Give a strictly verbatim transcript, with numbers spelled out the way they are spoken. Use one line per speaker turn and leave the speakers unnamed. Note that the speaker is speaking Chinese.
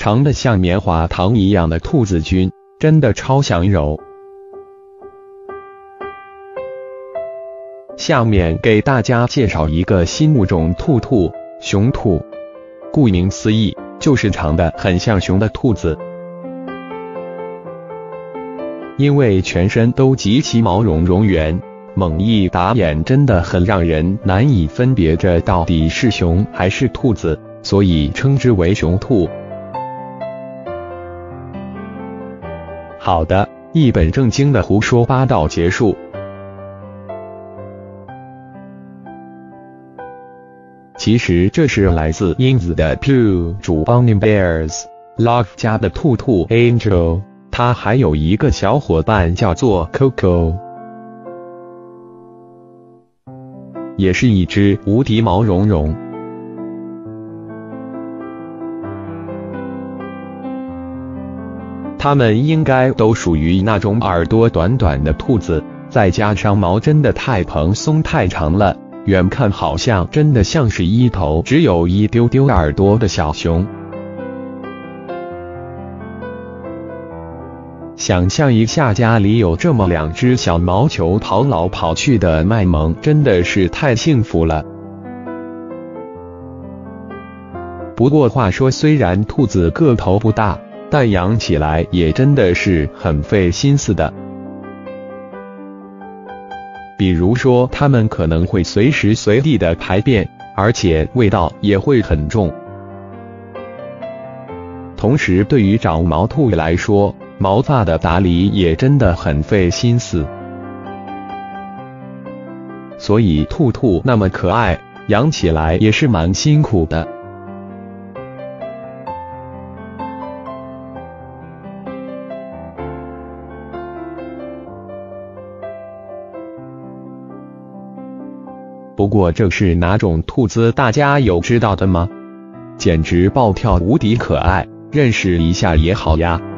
长得像棉花糖一样的兔子君，真的超想揉。下面给大家介绍一个新物种兔兔，雄兔。顾名思义，就是长得很像熊的兔子。因为全身都极其毛茸茸圆，猛一打眼真的很让人难以分别这到底是熊还是兔子，所以称之为雄兔。好的，一本正经的胡说八道结束。其实这是来自英子的 Pooh 主 Bonnie Bears Love 家的兔兔 Angel， 它还有一个小伙伴叫做 Coco， 也是一只无敌毛茸茸。它们应该都属于那种耳朵短短的兔子，再加上毛真的太蓬松太长了，远看好像真的像是一头只有一丢丢耳朵的小熊。想象一下家里有这么两只小毛球跑来跑去的卖萌，真的是太幸福了。不过话说，虽然兔子个头不大，但养起来也真的是很费心思的。比如说，它们可能会随时随地的排便，而且味道也会很重。同时，对于长毛兔来说，毛发的打理也真的很费心思。所以，兔兔那么可爱，养起来也是蛮辛苦的。不过这是哪种兔子，大家有知道的吗？简直暴跳无敌可爱，认识一下也好呀。